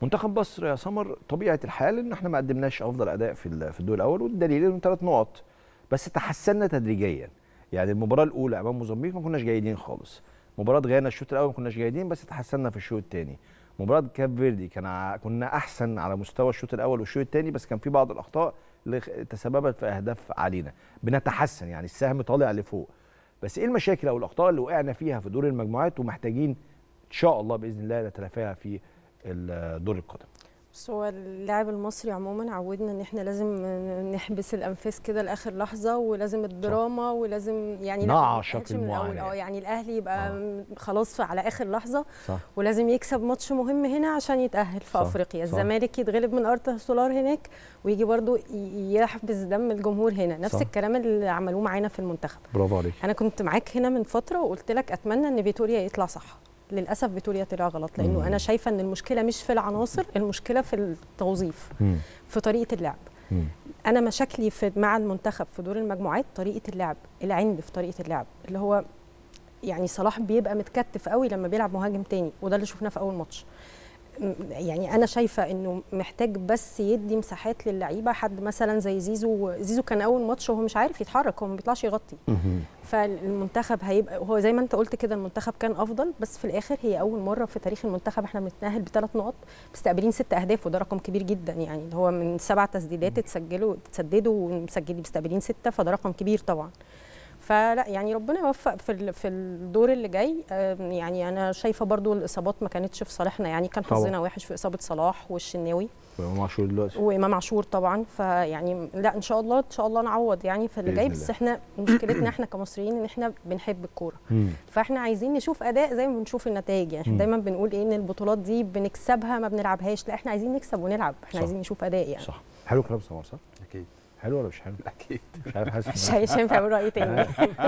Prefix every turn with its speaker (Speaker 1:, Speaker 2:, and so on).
Speaker 1: منتخب مصر يا سمر طبيعه الحال ان احنا ما قدمناش افضل اداء في الدور الاول، والدليل انه 3 نقط بس. تحسنا تدريجيا. يعني المباراه الاولى امام موزمبيق ما كناش جيدين خالص. مباراه غانا الشوط الاول ما كناش جيدين بس تحسنا في الشوط الثاني. مباراه كاب فيردي كنا احسن على مستوى الشوط الاول والشوط الثاني، بس كان في بعض الاخطاء اللي تسببت في اهداف علينا. بنتحسن، يعني السهم طالع لفوق. بس ايه المشاكل او الاخطاء اللي وقعنا فيها في دور المجموعات ومحتاجين ان شاء الله باذن الله نتلافاها في الدور القادم؟
Speaker 2: بس هو اللاعب المصري عموما عودنا ان احنا لازم نحبس الانفاس كده لاخر لحظه، ولازم الدراما، ولازم يعني
Speaker 1: نعشق
Speaker 2: من الاول. يعني الاهلي يبقى خلاص على اخر لحظه. صح. ولازم يكسب ماتش مهم هنا عشان يتاهل في افريقيا. الزمالك يتغلب من ارتا سولار هناك ويجي برضو يحبس دم الجمهور هنا. نفس الكلام اللي عملوه معانا في المنتخب.
Speaker 1: برافو عليك.
Speaker 2: انا كنت معاك هنا من فتره وقلت لك اتمنى ان فيتوريا يطلع صح. للاسف فيتوريا طلع غلط، لانه انا شايفه ان المشكله مش في العناصر، المشكله في التوظيف، في طريقه اللعب. انا مشاكلي مع المنتخب في دور المجموعات طريقه اللعب، العند في طريقه اللعب، اللي هو يعني صلاح بيبقى متكتف قوي لما بيلعب مهاجم تاني، وده اللي شفناه في اول ماتش. يعني انا شايفه انه محتاج بس يدي مساحات للعيبه. حد مثلا زي زيزو كان اول ماتش وهو مش عارف يتحرك، هو ما بيطلعش يغطي. فالمنتخب هيبقى هو زي ما انت قلت كده، المنتخب كان افضل، بس في الاخر هي اول مره في تاريخ المنتخب احنا بنتاهل ب3 نقط مستقبلين 6 اهداف، وده رقم كبير جدا. يعني هو من 7 تسديدات تسددوا ومسجلين مستقبلين 6، فده رقم كبير طبعا. فلا يعني ربنا يوفق في الدور اللي جاي. يعني انا شايفه برضو الاصابات ما كانتش في صالحنا، يعني كان حظنا وحش في اصابه صلاح والشناوي
Speaker 1: وامام عاشور دلوقتي
Speaker 2: وامام عاشور طبعا. فيعني لا ان شاء الله نعوض يعني في اللي جاي. بس احنا مشكلتنا احنا كمصريين ان احنا بنحب الكوره، فاحنا عايزين نشوف اداء زي ما بنشوف النتائج. يعني احنا دايما بنقول ايه، ان البطولات دي بنكسبها ما بنلعبهاش. لا احنا عايزين نكسب ونلعب، احنا عايزين نشوف اداء يعني.
Speaker 1: صح. حلو كلام سمر، صح؟
Speaker 3: اكيد.
Speaker 1: حلو ولا مش حلو؟
Speaker 3: اكيد.
Speaker 1: مش عارف، حاسس
Speaker 2: مش هينفع اقول راي تاني.